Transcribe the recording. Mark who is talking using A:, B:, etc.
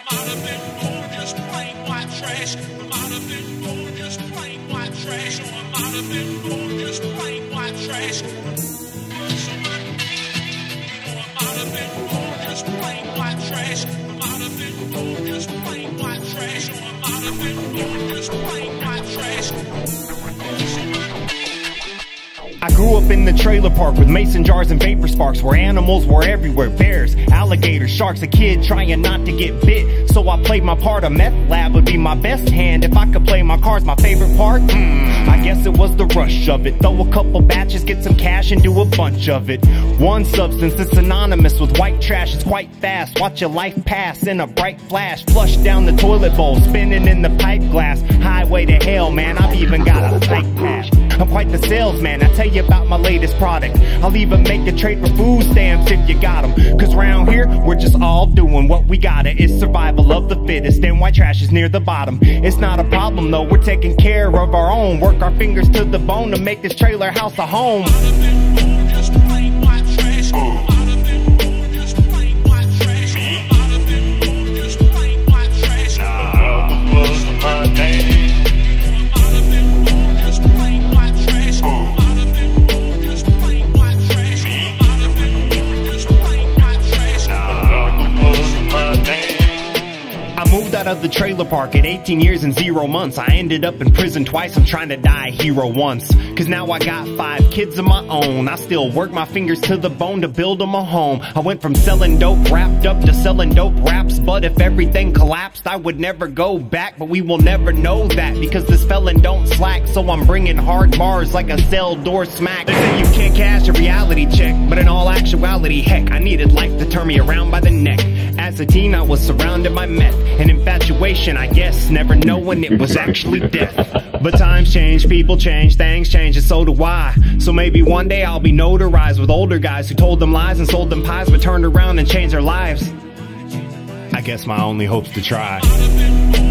A: might have been born just plain white trash. I might have been born just plain white trash. Oh, I might have been born just plain white trash. I might have been born just plain white trash. I might have been born just plain white trash. Oh, I might have been born just plain white trash.
B: I grew up in the trailer park with mason jars and vapor sparks, where animals were everywhere. Bears, alligators, sharks, a kid trying not to get bit. So I played my part. A meth lab would be my best hand. If I could play my cards, my favorite part? I guess it was the rush of it. Throw a couple batches, get some cash and do a bunch of it. One substance that's synonymous with white trash is quite fast. Watch your life pass in a bright flash. Flush down the toilet bowl, spinning in the pipe glass. Highway to hell, man, I've even got a tight pass. I'm quite the salesman, I tell you about my latest product. I'll even make a trade for food stamps if you got them. Cause round here, we're just all doing what we gotta. It's survival of the fittest, and white trash is near the bottom. It's not a problem though, we're taking care of our own. Work our fingers to the bone to make this trailer house a home. Out of the trailer park at 18 years and 0 months. I ended up in prison twice. I'm trying to die a hero once. Cause now I got 5 kids of my own. I still work my fingers to the bone to build them a home. I went from selling dope wrapped up to selling dope raps. But if everything collapsed, I would never go back. But we will never know that, because this felon don't slack. So I'm bringing hard bars like a cell door smack. They say you can't cash a reality check, but in all actuality, heck, I needed life to turn me around by the neck. As a teen, I was surrounded by meth and infatuation, I guess, never knowing it was actually death. But times change, people change, things change, and so do I. So maybe one day I'll be notarized with older guys who told them lies and sold them pies, but turned around and changed their lives. I guess my only hope's to try.